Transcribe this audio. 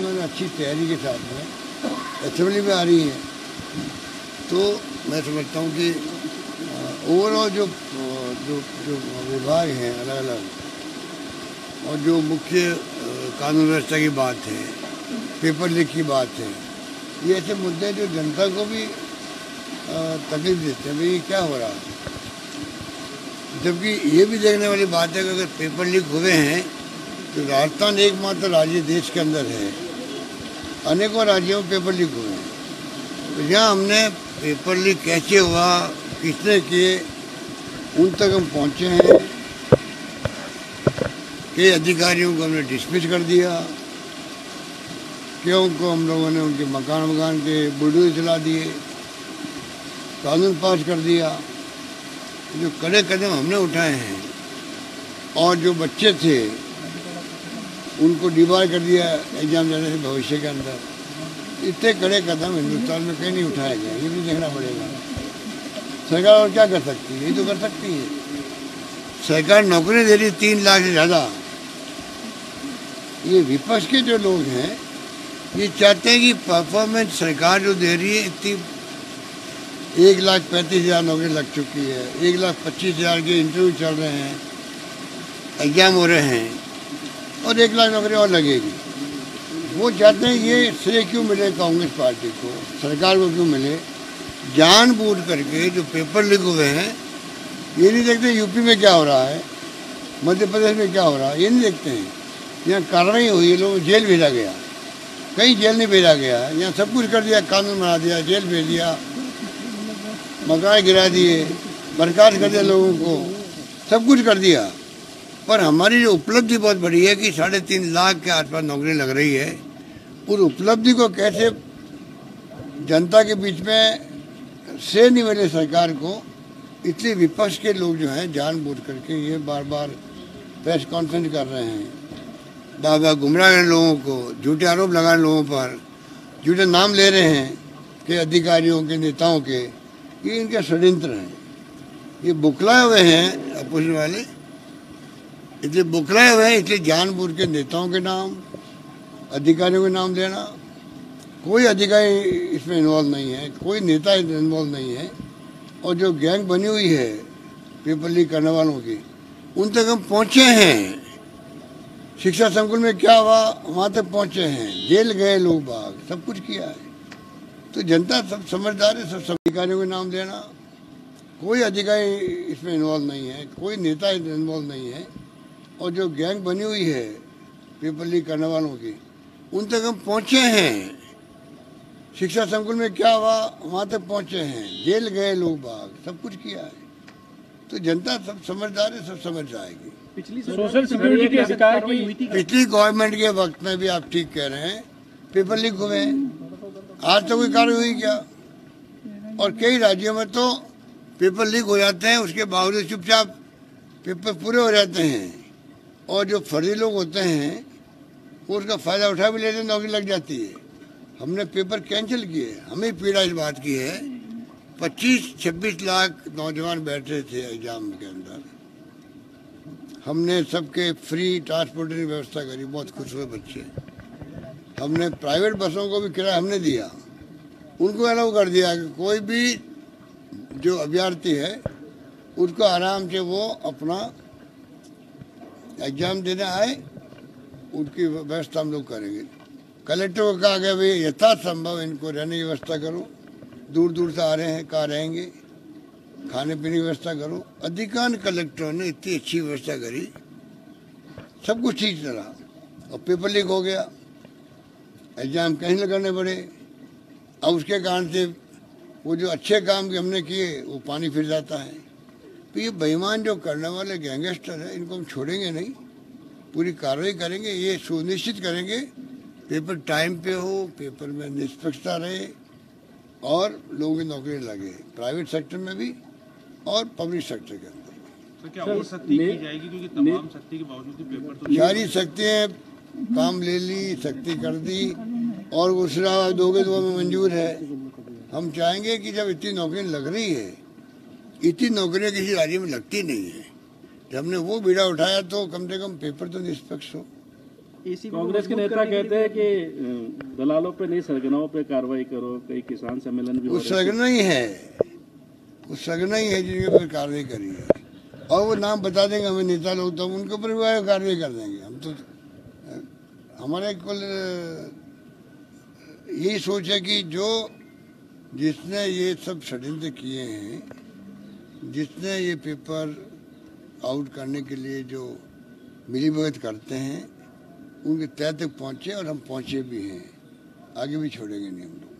अच्छी तैयारी के साथ में असेंबली में आ रही है, तो मैं समझता हूँ कि ओवरऑल जो जो जो विभाग हैं अलग अलग और जो मुख्य कानून व्यवस्था की बात है, पेपर लीक की बात है, ये ऐसे मुद्दे जो जनता को भी तकलीफ देते हैं, भाई ये क्या हो रहा है। जबकि ये भी देखने वाली बात है कि अगर पेपर लीक हुए हैं तो राजस्थान एकमात्र राज्य देश के अंदर है, अनेकों राज्यों में पेपर लीक हुए हैं। तो यहाँ हमने पेपर लीक कैसे हुआ, किसने किए, उन तक हम पहुँचे हैं। कई अधिकारियों को हमने डिसमिस कर दिया, क्यों को हम लोगों ने उनके मकान के बुलडोजर चला दिए, कानून पास कर दिया। जो कड़े कदम हमने उठाए हैं और जो बच्चे थे उनको डिबार कर दिया एग्जाम देने से भविष्य के अंदर। इतने कड़े कदम हिंदुस्तान में कहीं नहीं उठाए गए, ये भी देखना पड़ेगा। सरकार और क्या कर सकती है, यही तो कर सकती है। सरकार नौकरी दे रही 3 लाख से ज़्यादा। ये विपक्ष के जो लोग हैं ये चाहते हैं कि परफॉर्मेंस सरकार जो दे रही है, इतनी 1,35,000 नौकरी लग चुकी है, 1,25,000 के इंटरव्यू चल रहे हैं, एग्जाम हो रहे हैं और 1 लाख नौकरी और लगेगी। वो चाहते हैं ये श्रेय क्यों मिले कांग्रेस पार्टी को, सरकार को क्यों मिले। जानबूझ करके जो पेपर लीक हुए हैं ये नहीं देखते यूपी में क्या हो रहा है, मध्य प्रदेश में क्या हो रहा है, ये नहीं देखते हैं। यहाँ कार्रवाई हुई है, लोगों को जेल भेजा गया, कहीं जेल नहीं भेजा गया। यहाँ सब कुछ कर दिया, कानून बना दिया, जेल भेज दिया, मकान गिरा दिए, बर्खास्त कर दिया लोगों को, सब कुछ कर दिया। पर हमारी जो उपलब्धि बहुत बड़ी है कि 3.5 लाख के आसपास नौकरी लग रही है। उस उपलब्धि को कैसे जनता के बीच में से नहीं मिले सरकार को, इसलिए विपक्ष के लोग जो हैं जानबूझ करके ये बार बार प्रेस कॉन्फ्रेंस कर रहे हैं, बार बार गुमराह कर लोगों को, झूठे आरोप लगा लोगों पर, झूठे नाम ले रहे हैं कि अधिकारियों के, नेताओं के। ये इनके षड्यंत्र हैं, ये बुखलाए हुए हैं अपोजिशन वाले, इसलिए बुखलाए हुए हैं। इसलिए जानबूझ के नेताओं के नाम, अधिकारियों के नाम लेना। कोई अधिकारी इसमें इन्वॉल्व नहीं है, कोई नेता इन्वॉल्व नहीं है। और जो गैंग बनी हुई है पेपर लीक करने वालों की, उन तक हम पहुँचे हैं। शिक्षा संकुल में क्या हुआ वहाँ तक पहुँचे हैं, जेल गए लोग बाग, सब कुछ किया है। तो जनता सब समझदार है, सब अधिकारियों के नाम लेना। कोई अधिकारी इसमें इन्वॉल्व नहीं है, कोई नेता इन्वॉल्व नहीं है। और जो गैंग बनी हुई है पेपर लीक करने वालों की, उन तक हम पहुँचे हैं। शिक्षा संकुल में क्या हुआ वहाँ तक पहुँचे हैं, जेल गए लोग बाग, सब कुछ किया है। तो जनता सब समझदार है, सब समझ जाएगी। सोशल सिक्योरिटी के अधिकार की पिछली गवर्नमेंट के वक्त में भी आप ठीक कह रहे हैं, पेपर लीक हुए हैं, आज तो कोई कार्रवाई हुई क्या। और कई राज्यों में तो पेपर लीक हो जाते हैं, उसके बावजूद चुपचाप पेपर पूरे हो जाते हैं। और जो फर्जी लोग होते हैं वो उसका फ़ायदा उठा भी लेते हैं, नौकरी लग जाती है। हमने पेपर कैंसिल किए, हमें पीड़ा इस बात की है। 25-26 लाख नौजवान बैठे थे एग्जाम के अंदर, हमने सबके फ्री ट्रांसपोर्टेशन की व्यवस्था करी, बहुत खुश हुए बच्चे। हमने प्राइवेट बसों को भी किराया हमने दिया, उनको अलाउ कर दिया कि कोई भी जो अभ्यर्थी है उसको आराम से वो अपना एग्जाम देने आए, उनकी व्यवस्था हम लोग करेंगे। कलेक्टर को कहा गया भाई यथासंभव इनको रहने की व्यवस्था करो, दूर दूर से आ रहे हैं, कहाँ रहेंगे, खाने पीने की व्यवस्था करो। अधिकांश कलेक्टरों ने इतनी अच्छी व्यवस्था करी, सब कुछ ठीक चला। और पेपर लीक हो गया, एग्जाम कहीं न करने पड़े। अब उसके कारण से वो जो अच्छे काम के हमने किए वो पानी फिर जाता है। तो ये बेईमान जो करने वाले गैंगस्टर है, इनको हम छोड़ेंगे नहीं, पूरी कार्रवाई करेंगे। ये सुनिश्चित करेंगे पेपर टाइम पे हो, पेपर में निष्पक्षता रहे और लोगों की नौकरी लगे, प्राइवेट सेक्टर में भी और पब्लिक सेक्टर के अंदर। तो क्या और सख्ती की जाएगी, क्योंकि तमाम सख्ती के बावजूद भी पेपर तो सारी शक्तियाँ काम ले ली, सख्ती कर दी और उसरा दोगे तो हमें मंजूर है। हम चाहेंगे कि जब इतनी नौकरियाँ लग रही है, इतनी नौकरियाँ किसी राज्य में लगती नहीं है, जब हमने वो बीड़ा उठाया तो कम से कम पेपर तो निष्पक्ष हो। कांग्रेस के नेता कहते हैं कि दलालों पे नहीं, सरगनाओं पे कार्रवाई करो, कई किसान सम्मेलन भी हो वो रहे हैं। सरगना ही है, वो सरगना ही है जिनके ऊपर कार्रवाई करी है। और वो नाम बता देंगे हमें नेता लोग, तो उनके ऊपर भी कार्रवाई कर देंगे। हम तो हमारे कुल यही सोच है कि जो जिसने ये सब षड्यंत्र किए हैं, जिसने ये पेपर आउट करने के लिए जो मिलीभगत करते हैं, उनके तह तक पहुँचे और हम पहुँचे भी हैं। आगे भी छोड़ेंगे नहीं हम लोग।